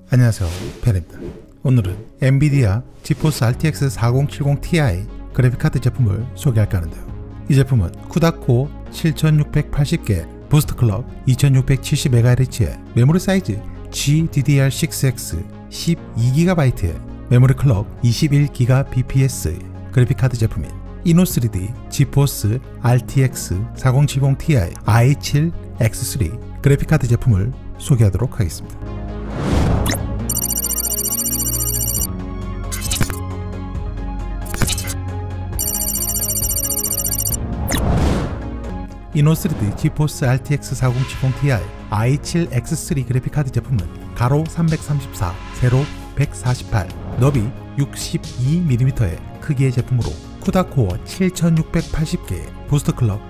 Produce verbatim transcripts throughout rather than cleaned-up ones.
안녕하세요, 펜입니다. 오늘은 엔비디아 지포스 알티엑스 사공칠공 티아이 그래픽카드 제품을 소개할까 하는데요. 이 제품은 쿠다코어 칠천육백팔십 개, 부스트 클럭 이천육백칠십 메가헤르츠의 메모리 사이즈 지디디알 식스 엑스 십이 기가바이트의 메모리 클럭 이십일 기가비피에스의 그래픽카드 제품인 이노 쓰리디 지포스 알티엑스 사공칠공 티아이 아이 칠 엑스 쓰리 그래픽카드 제품을 소개하도록 하겠습니다. 이노 쓰리디 지포스 알티엑스 사공칠공 티아이 아이 칠 엑스 쓰리 그래픽카드 제품은 가로 삼백삼십사, 세로 백사십팔, 너비 육십이 밀리미터의 크기의 제품으로 쿠다코어 칠천육백팔십 개, 부스트 클럭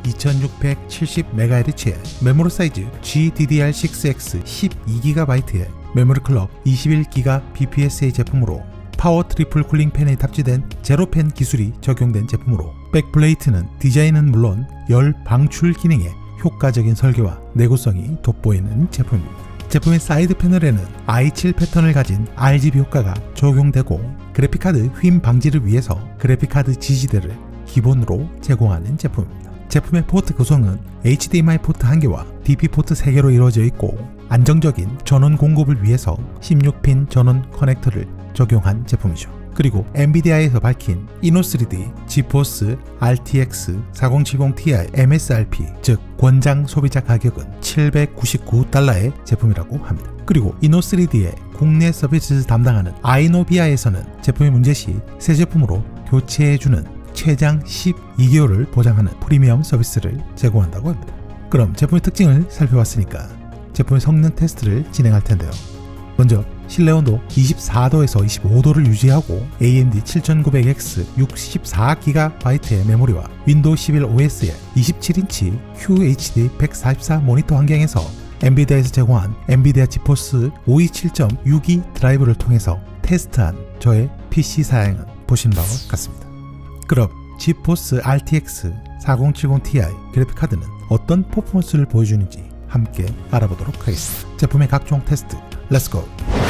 이천육백칠십 메가헤르츠의 메모리 사이즈 지디디알 식스 엑스 십이 기가바이트의 메모리 클럭 이십일 기가비피에스의 제품으로 파워 트리플 쿨링 팬에 탑재된 제로팬 기술이 적용된 제품으로 백플레이트는 디자인은 물론 열 방출 기능에 효과적인 설계와 내구성이 돋보이는 제품입니다. 제품의 사이드 패널에는 아이 칠 패턴을 가진 알지비 효과가 적용되고 그래픽카드 휨 방지를 위해서 그래픽카드 지지대를 기본으로 제공하는 제품입니다. 제품의 포트 구성은 에이치디엠아이 포트 한 개와 디피 포트 세 개로 이루어져 있고 안정적인 전원 공급을 위해서 십육 핀 전원 커넥터를 적용한 제품이죠. 그리고 엔비디아에서 밝힌 이노 쓰리디 지포스 알티엑스 사공칠공 티아이 엠에스알피 즉 권장 소비자 가격은 칠백구십구 달러의 제품이라고 합니다. 그리고 이노 쓰리디의 국내 서비스를 담당하는 아이노비아에서는 제품의 문제 시 새 제품으로 교체해주는 최장 십이 개월을 보장하는 프리미엄 서비스를 제공한다고 합니다. 그럼 제품의 특징을 살펴봤으니까 제품의 성능 테스트를 진행할 텐데요. 먼저 실내 온도 이십사 도에서 이십오 도를 유지하고 에이엠디 칠천구백 엑스 육십사 기가바이트의 메모리와 윈도우 십일 오에스의 이십칠 인치 큐에이치디 백사십사 모니터 환경에서 엔비디아에서 제공한 엔비디아 지포스 오이십칠 점 육이 드라이브를 통해서 테스트한 저의 피씨 사양은 보신 바와 같습니다. 그럼 지포스 알티엑스 사공칠공 티아이 그래픽카드는 어떤 퍼포먼스를 보여주는지 함께 알아보도록 하겠습니다. 제품의 각종 테스트 렛츠고!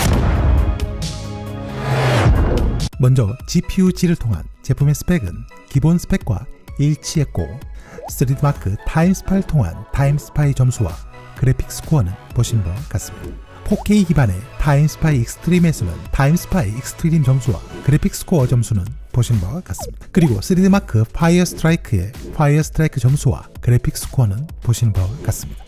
먼저 지피유지를 통한 제품의 스펙은 기본 스펙과 일치했고 쓰리디 마크 타임스파이를 통한 타임스파이 점수와 그래픽 스코어는 보신 바와 같습니다. 포케이 기반의 타임스파이 익스트림에서는 타임스파이 익스트림 점수와 그래픽 스코어 점수는 보신 바와 같습니다. 그리고 쓰리디 마크 파이어 스트라이크의 파이어 스트라이크 점수와 그래픽 스코어는 보신 바와 같습니다.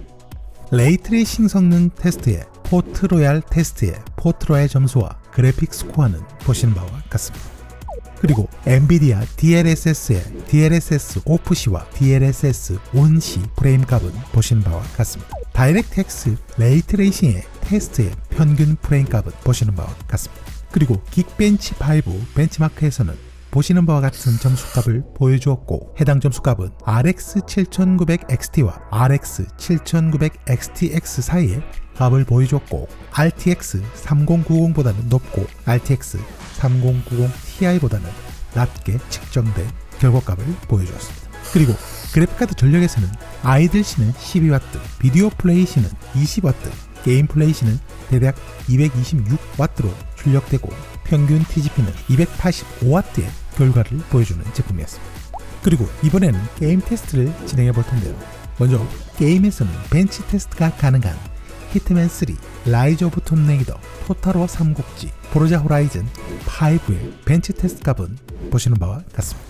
레이트레이싱 성능 테스트의 포트로얄 테스트의 포트로얄 점수와 그래픽 스코어는 보신 바와 같습니다. 그리고 엔비디아 디엘에스에스의 디엘에스에스 오프 시와 디엘에스에스 온 시 프레임 값은 보신 바와 같습니다. 다이렉트엑스 레이트레이싱의 테스트의 평균 프레임 값은 보시는 바와 같습니다. 그리고 긱벤치 오 벤치마크에서는 보시는 바와 같은 점수값을 보여주었고 해당 점수값은 알엑스 칠천구백 엑스티와 알엑스 칠천구백 엑스티엑스 사이의 값을 보여줬고 알티엑스 삼공구공보다는 높고 알티엑스 삼공구공 티아이보다는 낮게 측정된 결과값을 보여주었습니다. 그리고 그래픽카드 전력에서는 아이들 시는 십이 와트, 비디오 플레이 시는 이십 와트, 게임 플레이 시는 대략 이백이십육 와트로 출력되고 평균 티지피는 이백팔십오 와트의 결과를 보여주는 제품이었습니다. 그리고 이번에는 게임 테스트를 진행해 볼 텐데요. 먼저 게임에서는 벤치 테스트가 가능한 히트맨 쓰리, 라이즈 오브 톰레이더, 토탈워 삼국지, 포르자 호라이즌 파이브의 벤치 테스트 값은 보시는 바와 같습니다.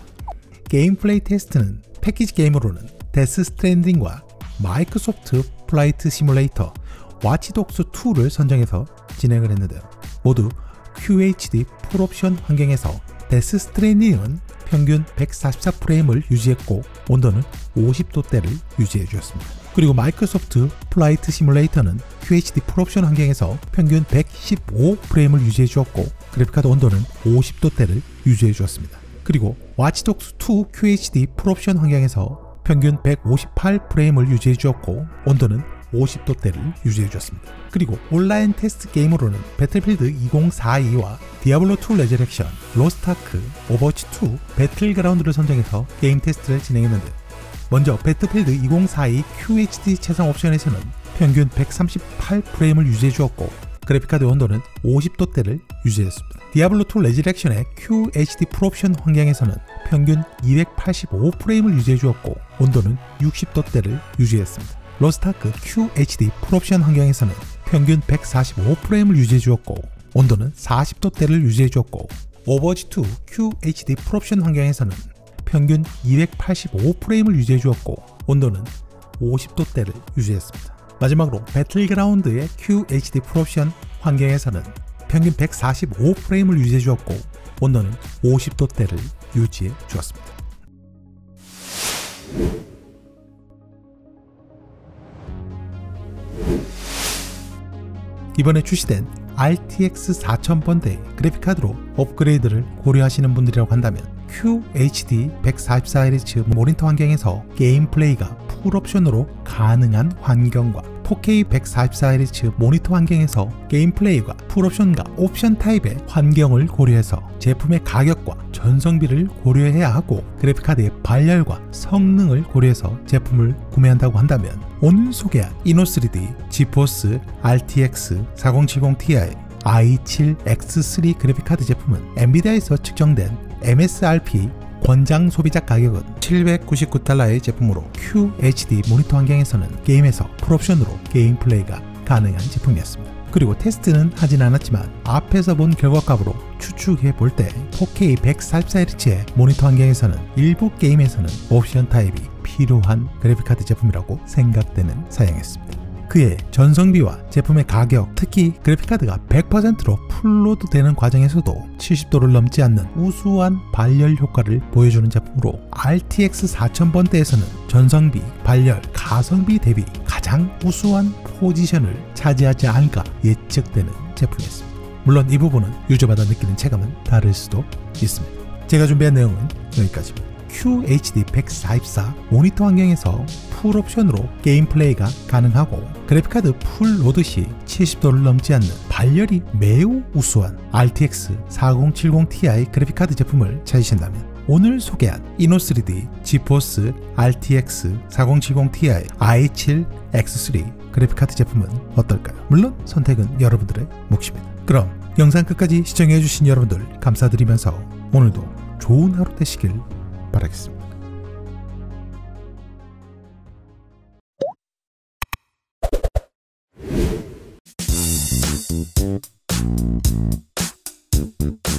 게임 플레이 테스트는 패키지 게임으로는 데스 스트랜딩과 마이크로소프트 플라이트 시뮬레이터, 와치독스 투를 선정해서 진행을 했는데요. 모두 큐에이치디 풀옵션 환경에서 데스 스트랜딩은 평균 백사십사 프레임을 유지했고 온도는 오십 도대를 유지해 주었습니다. 그리고 마이크로소프트 플라이트 시뮬레이터는 큐에이치디 풀옵션 환경에서 평균 백십오 프레임을 유지해 주었고 그래픽카드 온도는 오십 도대를 유지해 주었습니다. 그리고 와치독스 투 큐에이치디 풀옵션 환경에서 평균 백오십팔 프레임을 유지해 주었고 온도는 오십 도대를 유지해 주었습니다. 그리고 온라인 테스트 게임으로는 배틀필드 이공사이와 디아블로 투 레저렉션, 로스트아크, 오버워치 투, 배틀그라운드를 선정해서 게임 테스트를 진행했는데요. 먼저 배틀필드 이공사이 큐에이치디 최상 옵션에서는 평균 백삼십팔 프레임을 유지해 주었고 그래픽카드 온도는 오십 도대를 유지했습니다. 디아블로 투 레지렉션의 큐에이치디 풀옵션 환경에서는 평균 이백팔십오 프레임을 유지해주었고 온도는 육십 도대를 유지했습니다. 로스트아크 큐에이치디 풀옵션 환경에서는 평균 백사십오 프레임을 유지해주었고 온도는 사십 도대를 유지해주었고 오버워치 투 큐에이치디 풀옵션 환경에서는 평균 이백팔십오 프레임을 유지해주었고 온도는 오십 도대를 유지했습니다. 마지막으로 배틀그라운드의 큐에이치디 풀옵션 환경에서는 평균 백사십오 프레임을 유지해주었고 온도는 오십 도대를 유지해주었습니다. 이번에 출시된 알티엑스 사천 번대의 그래픽카드로 업그레이드를 고려하시는 분들이라고 한다면 큐에이치디 백사십사 헤르츠 모니터 환경에서 게임 플레이가 풀옵션으로 가능한 환경과 포케이 백사십사 헤르츠 모니터 환경에서 게임 플레이가 풀옵션과 옵션 타입의 환경을 고려해서 제품의 가격과 전성비를 고려해야 하고 그래픽카드의 발열과 성능을 고려해서 제품을 구매한다고 한다면 오늘 소개한 이노 쓰리디 지포스 알티엑스 사공칠공 티아이 아이 칠 엑스 쓰리 그래픽카드 제품은 엔비디아에서 측정된 엠에스알피 권장 소비자 가격은 칠백구십구 달러의 제품으로 큐에이치디 모니터 환경에서는 게임에서 풀옵션으로 게임 플레이가 가능한 제품이었습니다. 그리고 테스트는 하진 않았지만 앞에서 본 결과값으로 추측해 볼 때 포케이 백사십사 헤르츠의 모니터 환경에서는 일부 게임에서는 옵션 타입이 필요한 그래픽카드 제품이라고 생각되는 사양이었습니다. 그의 전성비와 제품의 가격, 특히 그래픽카드가 백 퍼센트로 풀로드 되는 과정에서도 칠십 도를 넘지 않는 우수한 발열 효과를 보여주는 제품으로 알티엑스 사천 번대에서는 전성비, 발열, 가성비 대비 가장 우수한 포지션을 차지하지 않을까 예측되는 제품이었습니다. 물론 이 부분은 유저마다 느끼는 체감은 다를 수도 있습니다. 제가 준비한 내용은 여기까지입니다. 큐에이치디 백사십사 모니터 환경에서 풀옵션으로 게임 플레이가 가능하고 그래픽카드 풀로드 시 칠십 도를 넘지 않는 발열이 매우 우수한 알티엑스 사공칠공 티아이 그래픽카드 제품을 찾으신다면 오늘 소개한 이노 쓰리디 지포스 알티엑스 사공칠공 티아이 아이 칠 엑스 쓰리 그래픽카드 제품은 어떨까요? 물론 선택은 여러분들의 몫입니다. 그럼 영상 끝까지 시청해주신 여러분들 감사드리면서 오늘도 좋은 하루 되시길 바라겠습니다.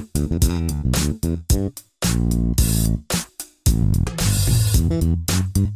Thank you.